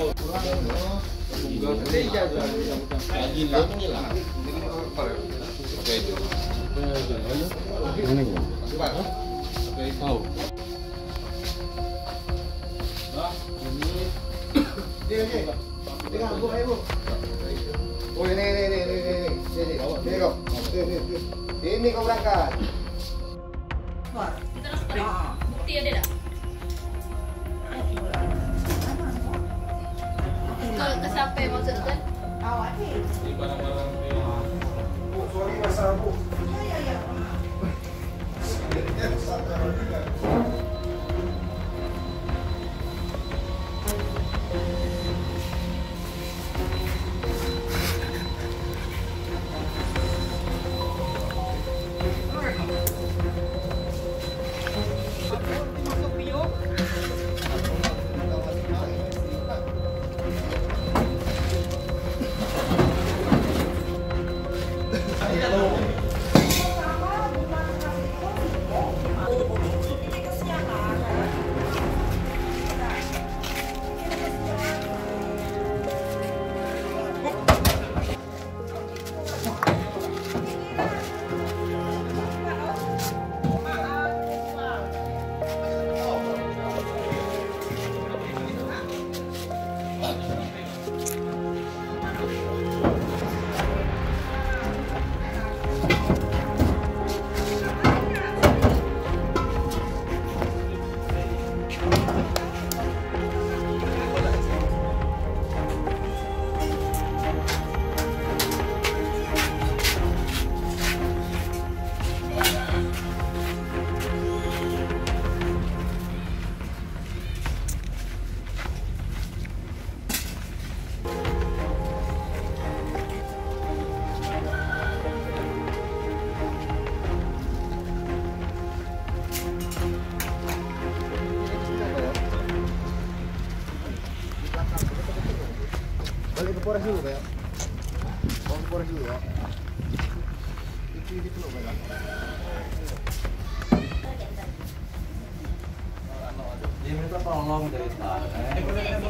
Oh ini kau berangkat. Bukti ada tak? Ke siapa maksudnya? Awak ni. Sorry masalah bu. Ya. Balik ke Polres dulu ya. Bawa ke Polres dulu ya. Itu dulu Pak. Dia minta tolong dari sana.